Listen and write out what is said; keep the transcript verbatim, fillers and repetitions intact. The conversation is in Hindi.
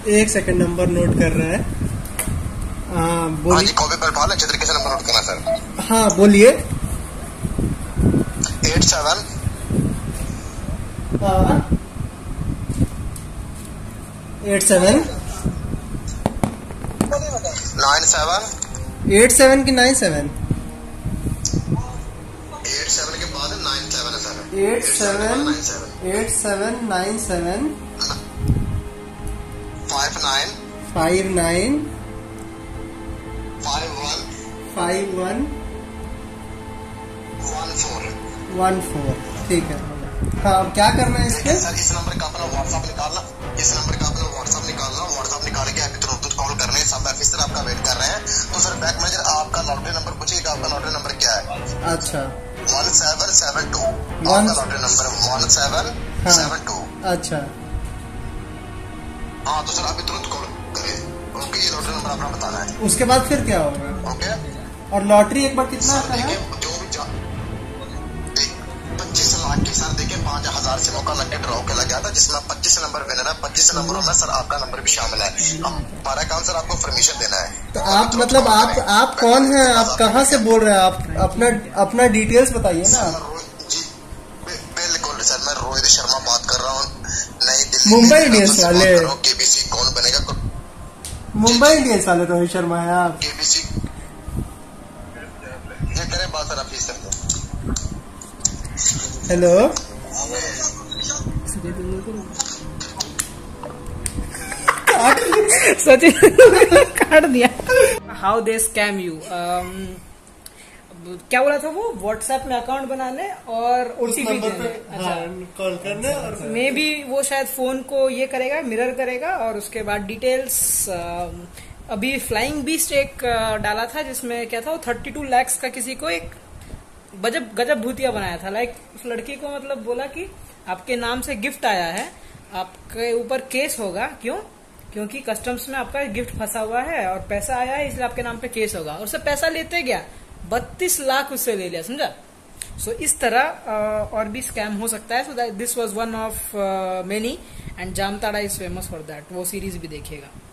एक सेकंड नंबर नोट कर रहा है। हाँ बोलिए। कॉपी पर डाल अच्छे तरीके से नंबर नोट करना सर। हाँ बोलिए। Eight seven eight seven nine seven eight seven की नाइन सेवन एट सेवन के बाद नाइन सेवन है sir. Eight seven eight seven nine seven five nine five nine five one five one one four one four. ठीक है। हाँ अब क्या करना है इसके? सर इस नंबर का अपना व्हाट्सएप निकालना, इस नंबर का अपना व्हाट्सएप निकालना, व्हाट्सएप निकाल के अभी तुरंत कॉल करने सब ऑफिसर आपका वेट कर रहे हैं। तो सर बैक मैनेजर आपका लॉटरी नंबर पूछेगा, आपका लॉटरी नंबर क्या है? अच्छा वन सेवन सेवन टू आपका lottery number one seven seven two. अच्छा हाँ तो सर अभी तुरंत कॉल करें। ओके ये लॉटरी नंबर आपने बताना है। उसके बाद फिर क्या होगा? ओके और लॉटरी एक बार कितना आता है? जो भी पच्चीस लाख की सर देखिए पांच हजार से मौका लग के ड्रॉ के लग गया था जिसमें पच्चीस नंबर विनर है। पच्चीस नंबरों में सर आपका नंबर भी शामिल है। हमारा काम सर आपको परमिशन देना है। तो आप मतलब आप आप कौन हैं? आप कहाँ से बोल रहे हैं? आप अपना अपना डिटेल्स बताइए ना। जी बिल्कुल सर मैं रोहित शर्मा बात कर रहा हूँ नई दिल्ली मुंबई इंडियंस वाले। केबीसी कौन बनेगा? मुंबई इंडियंस वाले रोहित शर्मा है आप? केबीसी ये करें बात सर ऑफिसर से। हेलो सचिन काट दिया। हाउ दे स्कैम यू, क्या बोला था वो? व्हाट्सएप में अकाउंट बनाने और ओटीपी देने। अच्छा कॉल करने और मे बी वो शायद फोन को ये करेगा, मिरर करेगा और उसके बाद डिटेल्स। अभी फ्लाइंग बीस्ट एक डाला था जिसमें क्या था वो थर्टी टू लैक्स का किसी को एक गजब गजब भूतिया बनाया था। लाइक उस लड़की को मतलब बोला कि आपके नाम से गिफ्ट आया है, आपके ऊपर केस होगा। क्यों? क्योंकि कस्टम्स में आपका गिफ्ट फंसा हुआ है और पैसा आया है इसलिए आपके नाम पे केस होगा। और उससे पैसा लेते गया, बत्तीस लाख उससे ले लिया, समझा? सो so, इस तरह और भी स्कैम हो सकता है। So this was one of many and Jamtara is famous for that. वो सीरीज भी देखिएगा।